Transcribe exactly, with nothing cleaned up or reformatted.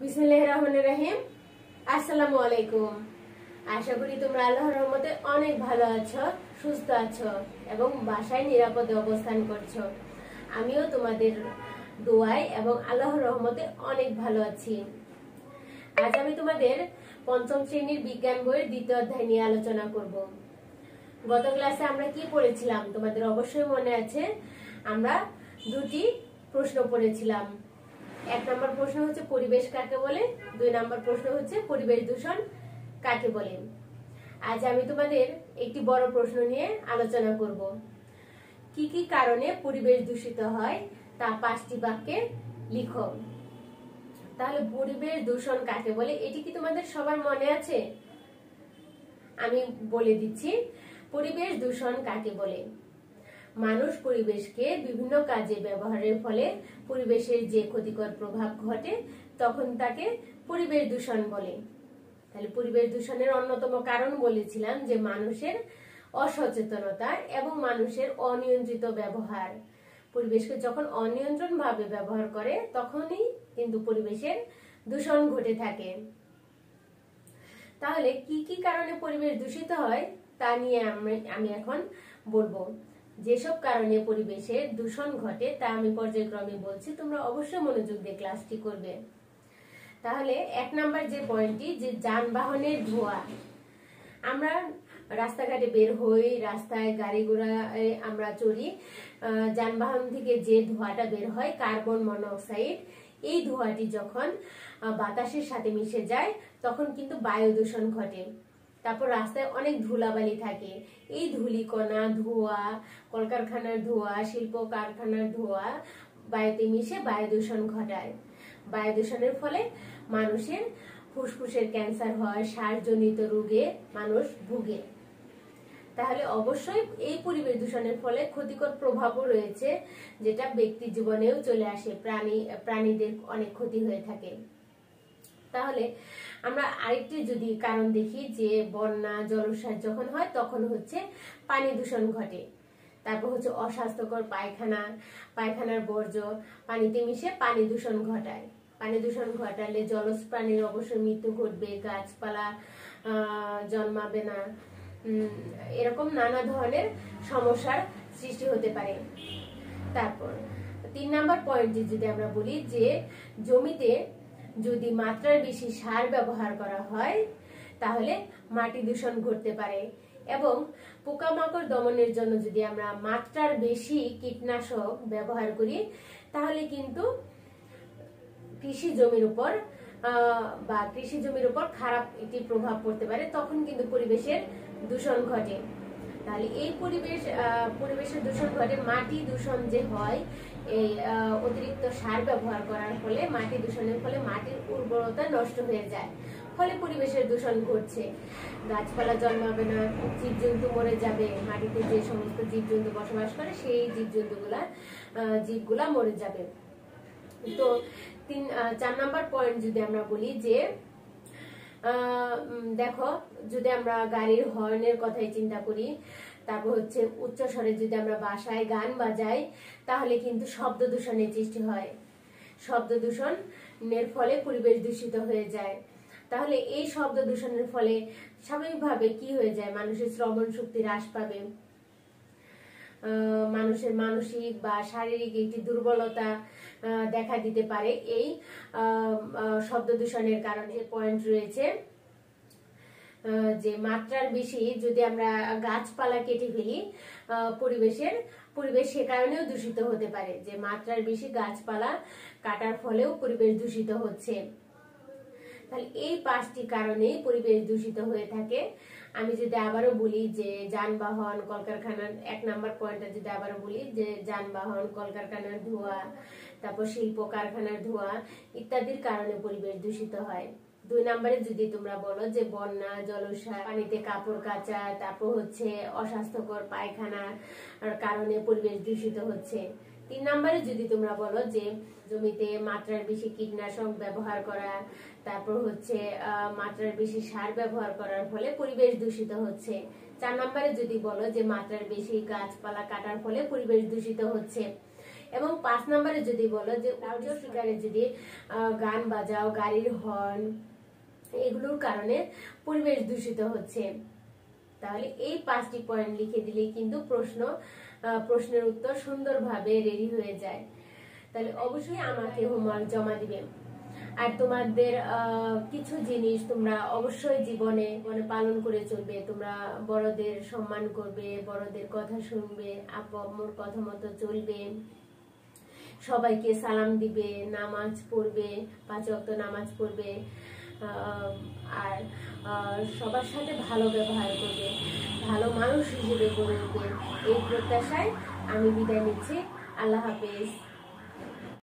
বিসমিল্লাহির রহমানির রহিম। আসসালামু আলাইকুম। আশা করি তোমরা আল্লাহর রহমতে অনেক ভালো আছো, সুস্থ আছো এবং বাসায় নিরাপদে অবস্থান করছো। আমিও তোমাদের দোয়ায় এবং আল্লাহর রহমতে অনেক ভালো আছি। আজ আমি তোমাদের পঞ্চম শ্রেণীর বিজ্ঞান বইয়ের দ্বিতীয় অধ্যায় নিয়ে আলোচনা করব। গত ক্লাসে আমরা কি পড়েছিলাম তোমাদের অবশ্যই মনে আছে। আমরা দুটি প্রশ্ন পড়েছিলাম। এক নম্বর প্রশ্ন হচ্ছে পরিবেশ কাকে বলে, দুই নম্বর প্রশ্ন হচ্ছে পরিবেশ দূষণ কাকে বলে। আজ আমি তোমাদের একটি বড় প্রশ্ন নিয়ে আলোচনা করব। কি কি কারণে পরিবেশ দূষিত হয় তা পাঁচটি বাক্যে লিখো। তাহলে পরিবেশ দূষণ কাকে বলে এটি কি তোমাদের সবার মনে আছে? আমি বলে দিচ্ছি, পরিবেশ দূষণ কাকে বলে। মানুষ পরিবেশকে বিভিন্ন কাজে ব্যবহারের ফলে পরিবেশের যে ক্ষতিকর প্রভাব ঘটে তখন তাকে পরিবেশ দূষণ বলে। তাহলে পরিবেশ দূষণের অন্যতম কারণ বলেছিলাম যে মানুষের অসচেতনতা এবং মানুষের অনিয়ন্ত্রিত ব্যবহার। পরিবেশকে যখন অনিয়ন্ত্রণ ভাবে ব্যবহার করে তখনই কিন্তু পরিবেশের দূষণ ঘটে থাকে। তাহলে কি কি কারণে পরিবেশ দূষিত হয় তা নিয়ে আমি এখন বলবো। যেসব কারণে পরিবেশের দূষণ ঘটে তা আমি পর্যায়ক্রমে বলছি, তোমরা অবশ্যই মনোযোগ দিয়ে ক্লাসটি করবে। তাহলে এক নাম্বার যে পয়েন্টটি, যে যানবাহনের ধোঁয়া। আমরা রাস্তাঘাটে বের হই, রাস্তায় গাড়ি ঘোড়ায় আমরা চড়ি, যানবাহন থেকে যে ধোঁয়াটা বের হয় কার্বন মনোক্সাইড, এই ধোঁয়াটি যখন বাতাসের সাথে মিশে যায় তখন কিন্তু বায়ু দূষণ ঘটে। তারপর রাস্তায় অনেক ধুলাবালি থাকে, এই ধূলিকণা ধোঁয়া, কলকারখানার ধোঁয়া, শিল্প কারখানার ধোঁয়া বায়ুতে মিশে বায়ু দূষণ ঘটায়। বায়ু দূষণের ফলে মানুষের ফুসফুসের ক্যান্সার হয়, শ্বাসজনিত রোগে মানুষ ভুগে। তাহলে অবশ্যই এই পরিবেশ দূষণের ফলে ক্ষতিকর প্রভাবও রয়েছে, যেটা ব্যক্তি জীবনেও চলে আসে, প্রাণী প্রাণীদের অনেক ক্ষতি হয়ে থাকে। তাহলে আমরা আরেকটি যদি কারণ দেখি, যে বন্যা জলোচ্ছ্বাস যখন হয় তখন হচ্ছে পানি দূষণ ঘটে। তারপর হচ্ছে অস্বাস্থ্যকর পায়খানা, পায়খানার বর্জ্য পানিতে মিশে পানি দূষণ ঘটায়। পানি দূষণ ঘটালে জলজ প্রাণীর অবশ্যই মৃত্যু ঘটবে, গাছপালা জন্মাবে না, এরকম নানা ধরনের সমস্যার সৃষ্টি হতে পারে। তারপর তিন নাম্বার পয়েন্টে যদি আমরা বলি, যে জমিতে যদি মাত্রার বেশি সার ব্যবহার করা হয় তাহলে মাটি দূষণ ঘটতে পারে, এবং পোকামাকড় দমনের জন্য যদি আমরা মাত্রার বেশি কীটনাশক ব্যবহার করি তাহলে কিন্তু কৃষি জমির উপর বা কৃষি জমির উপর খারাপ একটি প্রভাব পড়তে পারে, তখন কিন্তু পরিবেশের দূষণ ঘটে। তাহলে এই পরিবেশ পরিবেশের দূষণ ঘটে। মাটি দূষণ যে হয় এই অতিরিক্ত সার ব্যবহার করার ফলে, মাটি দূষণের ফলে মাটির উর্বরতা নষ্ট হয়ে যায়, ফলে পরিবেশের দূষণ ঘটছে। গাছপালা জন্মাবে না, জীবজন্তু মরে যাবে, মাটিতে যে সমস্ত জীবজন্তু বসবাস করে সেই জীবজন্তুগুলা জীবগুলা মরে যাবে। তো তিন চার নাম্বার পয়েন্ট যদি আমরা বলি, যে দেখো যদি আমরা গাড়ির হর্নের কথাই চিন্তা করি, তারপর হচ্ছে উচ্চ স্বরে যদি আমরা বাসায় গান বাজাই তাহলে কিন্তু শব্দ দূষণের সৃষ্টি হয়। শব্দ দূষণের ফলে পরিবেশ দূষিত হয়ে যায়। তাহলে এই শব্দ দূষণের ফলে স্বাভাবিকভাবে কি হয়ে যায়, মানুষের শ্রবণ শক্তি হ্রাস পাবে, মানুষের মানসিক বা শারীরিক একটি দুর্বলতা দেখা দিতে পারে এই শব্দ দূষণের কারণে। পয়েন্ট রয়েছে যে মাত্রার বেশি যদি আমরা গাছপালা কেটে ফেলি পরিবেশের পরিবেশ সে কারণেও দূষিত হতে পারে, যে মাত্রার বেশি গাছপালা কাটার ফলেও পরিবেশ দূষিত হচ্ছে। তাহলে এই পাঁচটি কারণেই পরিবেশ দূষিত হয়ে থাকে। আমি যদি আবারও বলি, যে যানবাহন কলকারখানার এক নাম্বার পয়েন্টে যদি আবারও বলি, যে যানবাহন কলকারখানার ধোঁয়া, তারপর শিল্প কারখানার ধোঁয়া ইত্যাদির কারণে পরিবেশ দূষিত হয়। দুই নাম্বারে যদি তোমরা বলো যে বন্যা জলোচ্ছ্বাস, পানিতে কাপড় কাচা, তারপর হচ্ছে অস্বাস্থ্যকর পায়খানার কারণে পরিবেশ দূষিত হচ্ছে। তিন নাম্বারে যদি তোমরা বলো যে জমিতে মাত্রার বেশি কীটনাশক ব্যবহার করা, তারপর হচ্ছে মাত্রার বেশি সার ব্যবহার করার ফলে পরিবেশ দূষিত হচ্ছে। চার নাম্বারে যদি বলো যে মাত্রার বেশি গাছপালা কাটার ফলে পরিবেশ দূষিত হচ্ছে। এবং পাঁচ নম্বরে যদি বলো যে লাউড স্পিকারে যদি গান বাজাও, গাড়ির হর্ন, এগুলোর কারণে পরিবেশ দূষিত হচ্ছে, তাহলে এই পাঁচটি পয়েন্ট লিখে দিলে কিন্তু প্রশ্ন প্রশ্নের উত্তর সুন্দরভাবে রেডি হয়ে যায়। তাহলে অবশ্যই আমাকে হোমওয়ার্ক জমা দিবে। আর তোমাদের কিছু জিনিস তোমরা অবশ্যই জীবনে মানে পালন করে চলবে। তোমরা বড়দের সম্মান করবে, বড়দের কথা শুনবে, আপু আম্মুর কথা মতো চলবে, সবাইকে সালাম দিবে, নামাজ পড়বে, পাঁচ ওয়াক্ত নামাজ পড়বে, আর সবার সাথে ভালো ব্যবহার করবে, ভালো মানুষ হিসেবে গড়ে উঠবে। এই প্রত্যাশায় আমি বিদায় নিচ্ছি। আল্লাহ হাফেজ।